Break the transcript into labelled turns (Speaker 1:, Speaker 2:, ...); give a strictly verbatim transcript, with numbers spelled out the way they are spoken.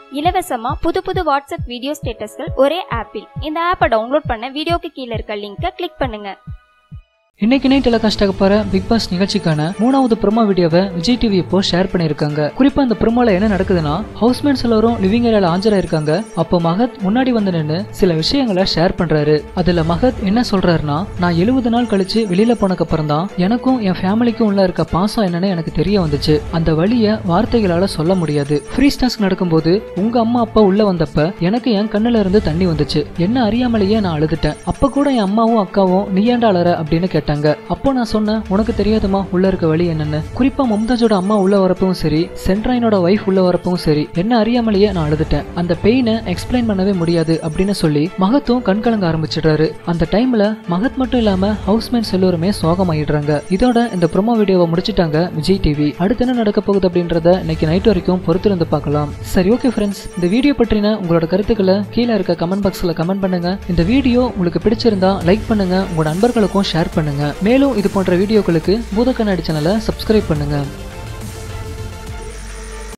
Speaker 1: இலவசமா புது புது வாட்ஸ்அப் வீடியோ ஸ்டேட்டஸ்கள் ஒரே ஆப்பில். இந்த ஆப்பை டவுன்லோட் பண்ண வீடியோக்கு கீழே இருக்க லிங்கை கிளிக் பண்ணுங்க.
Speaker 2: இன்னைக்கு நைட் டெலிகாஸ்ட் ஆக போற பிக் பாஸ் நிகழ்ச்சிக்கான மூணாவது ப்ரோமோ வீடியோவை விஜய் டிவி இப்போ ஷேர் பண்ணிருக்காங்க. குறிப்பா இந்த ப்ரோமோல என்ன நடக்குதுன்னா, ஹவுஸ்மேட்ஸ் எல்லாரும் லிவிங் ஏரியால ஆஜராயிருக்காங்க. அப்போ மகத் முன்னாடி வந்து நின்று சில விஷயங்களை ஷேர் பண்றாரு. அதுல மகத் என்ன சொல்றாருன்னா, நான் எழுபது நாள் கழிச்சு வெளியில போனக்கு அப்புறம் தான் எனக்கும் என் ஃபேமிலிக்கும் உள்ள இருக்க பாசம் என்னன்னு எனக்கு தெரிய வந்துச்சு. அந்த வழிய வார்த்தைகளால சொல்ல முடியாது. ஃப்ரீ டாஸ்க் நடக்கும்போது உங்க அம்மா அப்பா உள்ள வந்தப்ப எனக்கு என் கண்ணுல இருந்து தண்ணி வந்துச்சு. என்ன அறியாமலேயே நான் அழுதுட்டேன். அப்ப கூட என் அம்மாவும் அக்காவும் நீ ஏன்டா அழற அப்படின்னு கேட்டாங்க. அப்போ நான் சொன்னேன், உனக்கு தெரியாதுமா உள்ள இருக்க வழி என்னன்னு. குறிப்பா மும்தாஜோட அம்மா உள்ள வரப்பவும் சரி, சென்ட்ராயினோட வைஃப் உள்ள வரப்பவும் சரி, என்ன அறியாமலேயே நான் அழுதுட்டேன். அந்த பெயினை எக்ஸ்பிளைன் பண்ணவே முடியாது அப்படின்னு சொல்லி மகத்தும் கண் கலங்க ஆரம்பிச்சிடுறாரு. அந்த டைம்ல மகத் மட்டும் இல்லாம ஹவுஸ்மேட்ஸ் எல்லாருமே சோகமாயிடுறாங்க. இதோட இந்த ப்ரோமோ வீடியோவை முடிச்சிட்டாங்க விஜய் டிவி. அடுத்து என்ன நடக்க போகுது அப்படின்றத இன்னைக்கு நைட் வரைக்கும் பொறுத்திருந்து பார்க்கலாம். சரி, ஓகே ஃப்ரெண்ட்ஸ், இந்த வீடியோ பற்றின உங்களோட கருத்துக்களை கீழே இருக்க கமெண்ட் பாக்ஸ்ல கமெண்ட் பண்ணுங்க. இந்த வீடியோ உங்களுக்கு பிடிச்சிருந்தா லைக் பண்ணுங்க, உங்க நண்பர்களுக்கும் ஷேர் பண்ணுங்க. மேலும் இது போன்ற வீடியோக்களுக்கு பூத கண்ணாடி சேனலை சப்ஸ்கிரைப் பண்ணுங்க.